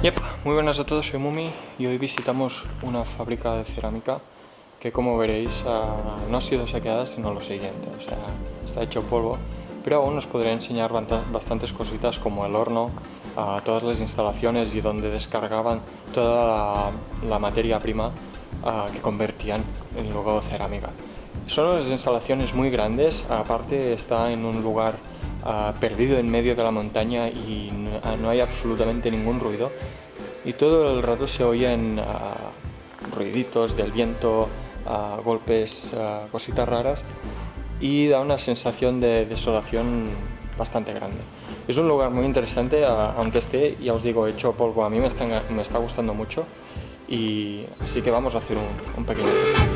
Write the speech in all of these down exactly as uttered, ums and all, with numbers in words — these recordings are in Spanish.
Yep, muy buenas a todos, soy Mumi y hoy visitamos una fábrica de cerámica que, como veréis, uh, no ha sido saqueada, sino lo siguiente, o sea, está hecho polvo, pero aún nos podré enseñar bastantes cositas como el horno, uh, todas las instalaciones y donde descargaban toda la, la materia prima uh, que convertían en luego cerámica. Son unas instalaciones muy grandes, aparte está en un lugar Uh, perdido en medio de la montaña y no, no hay absolutamente ningún ruido y todo el rato se oyen uh, ruiditos del viento, uh, golpes, uh, cositas raras, y da una sensación de desolación bastante grande. Es un lugar muy interesante, uh, aunque esté, ya os digo, hecho polvo. A mí me está, me está gustando mucho, y así que vamos a hacer un, un pequeño tour.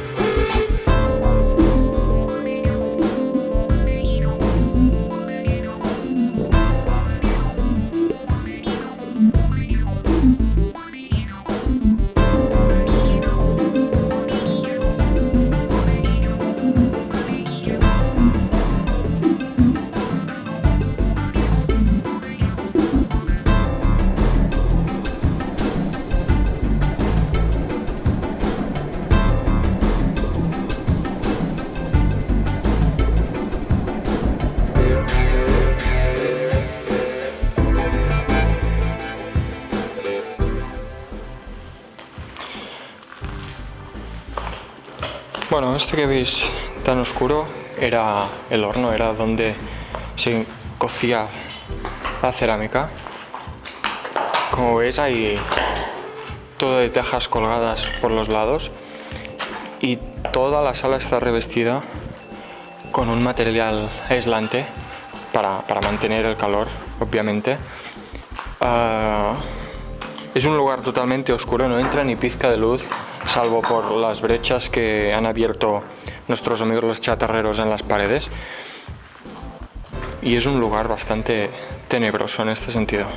Bueno, esto que veis tan oscuro era el horno, era donde se cocía la cerámica. Como veis, hay todo de tejas colgadas por los lados y toda la sala está revestida con un material aislante para, para mantener el calor, obviamente. Uh, es un lugar totalmente oscuro, no entra ni pizca de luz, salvo por las brechas que han abierto nuestros amigos los chatarreros en las paredes, y es un lugar bastante tenebroso en este sentido.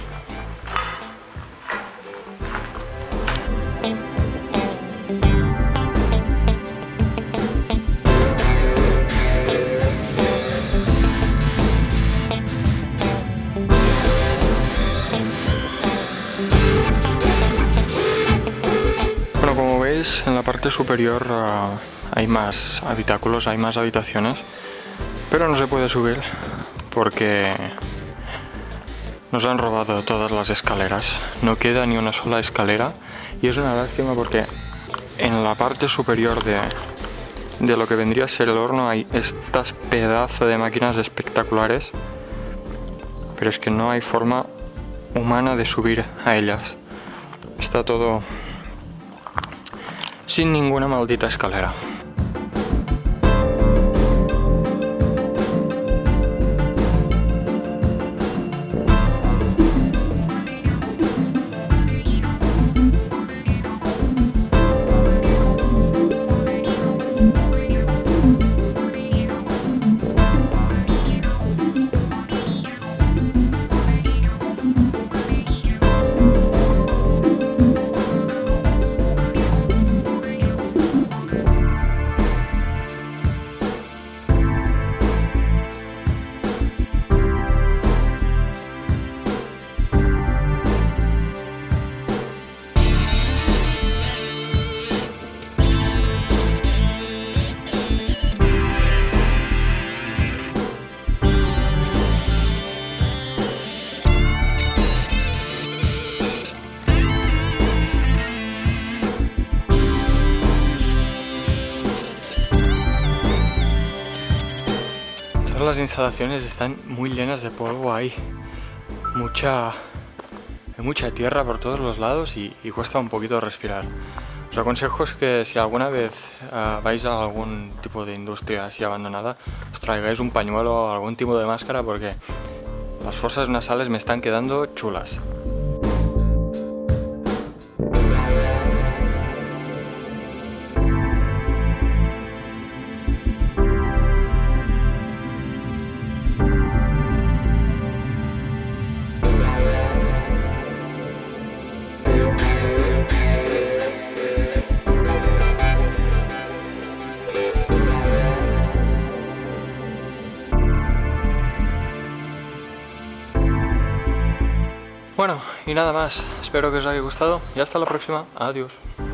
En la parte superior uh, hay más habitáculos, hay más habitaciones, pero no se puede subir porque nos han robado todas las escaleras. No queda ni una sola escalera y es una lástima porque en la parte superior de, de lo que vendría a ser el horno hay estas pedazos de máquinas espectaculares, pero es que no hay forma humana de subir a ellas. Está todo sin ninguna maldita escalera. Las instalaciones están muy llenas de polvo, hay mucha, hay mucha tierra por todos los lados y, y cuesta un poquito respirar. Os aconsejo que si alguna vez uh, vais a algún tipo de industria así abandonada, os traigáis un pañuelo o algún tipo de máscara, porque las fosas nasales me están quedando chulas. Bueno, y nada más, espero que os haya gustado y hasta la próxima, adiós.